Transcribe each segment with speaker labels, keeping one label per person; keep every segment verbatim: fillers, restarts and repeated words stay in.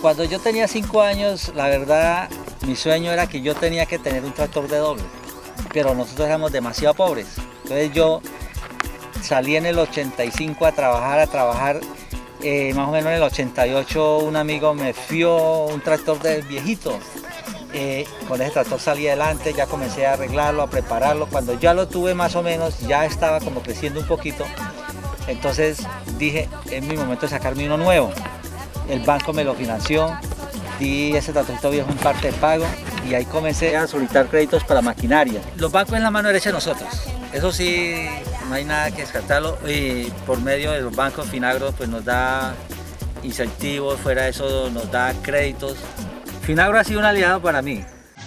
Speaker 1: Cuando yo tenía cinco años, la verdad, mi sueño era que yo tenía que tener un tractor de doble, pero nosotros éramos demasiado pobres. Entonces yo salí en el ochenta y cinco a trabajar, a trabajar, eh, más o menos en el ochenta y ocho un amigo me fió un tractor de viejito. Eh, con ese tractor salí adelante, ya comencé a arreglarlo, a prepararlo. Cuando ya lo tuve más o menos, ya estaba como creciendo un poquito. Entonces dije, es mi momento de sacarme uno nuevo. El banco me lo financió, di ese tractorito viejo en parte de pago y ahí comencé a solicitar créditos para maquinaria. Los bancos en la mano derecha de nosotros, eso sí, no hay nada que descartarlo, y por medio de los bancos Finagro pues nos da incentivos, fuera de eso nos da créditos. Finagro ha sido un aliado para mí.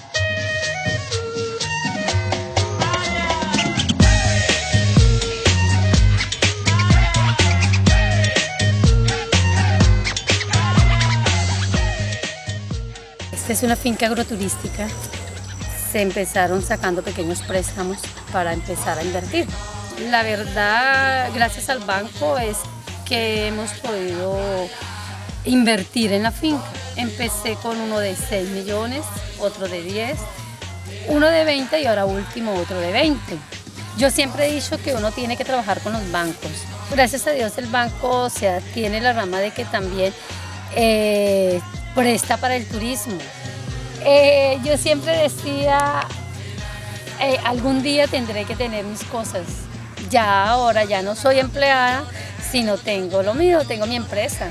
Speaker 2: Esta es una finca agroturística. Se empezaron sacando pequeños préstamos para empezar a invertir. La verdad, gracias al banco es que hemos podido invertir en la finca. Empecé con uno de seis millones, otro de diez, uno de veinte y ahora último otro de veinte. Yo siempre he dicho que uno tiene que trabajar con los bancos. Gracias a Dios el banco, o sea, tiene la rama de que también eh, presta para el turismo. Eh, yo siempre decía, eh, algún día tendré que tener mis cosas. Ya ahora ya no soy empleada, sino tengo lo mío, tengo mi empresa.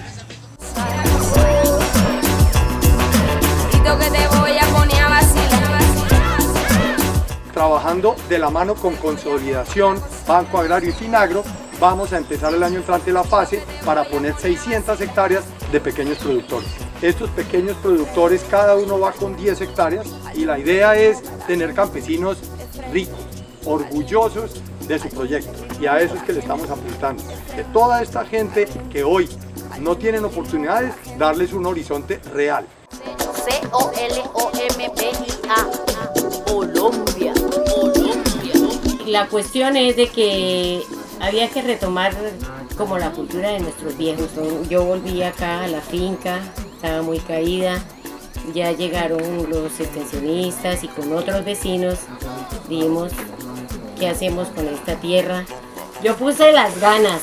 Speaker 3: Que te voy a poner a vacilar.
Speaker 4: Trabajando de la mano con Consolidación, Banco Agrario y Finagro, vamos a empezar el año entrante la fase para poner seiscientas hectáreas de pequeños productores. Estos pequeños productores, cada uno va con diez hectáreas y la idea es tener campesinos ricos, orgullosos de su proyecto, y a eso es que le estamos apuntando. De toda esta gente que hoy no tienen oportunidades, darles un horizonte real.
Speaker 3: C O L O M B I A, Colombia, Colombia.
Speaker 5: La cuestión es de que había que retomar como la cultura de nuestros viejos. Yo volví acá a la finca, estaba muy caída, ya llegaron los extensionistas y con otros vecinos dijimos, ¿qué hacemos con esta tierra? Yo puse las ganas,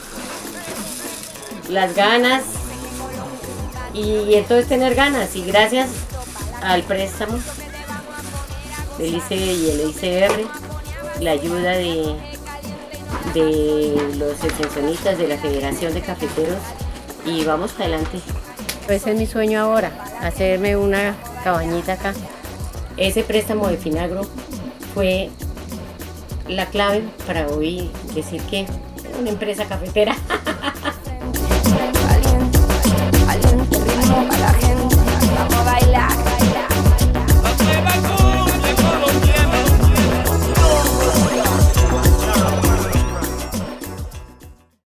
Speaker 5: las ganas, y entonces tener ganas, y gracias al préstamo del I C E y el I C R, la ayuda de, de los extensionistas de la Federación de Cafeteros, y vamos para adelante. Ese es mi sueño ahora, hacerme una cabañita acá. Ese préstamo de Finagro fue la clave para hoy decir que es una empresa cafetera.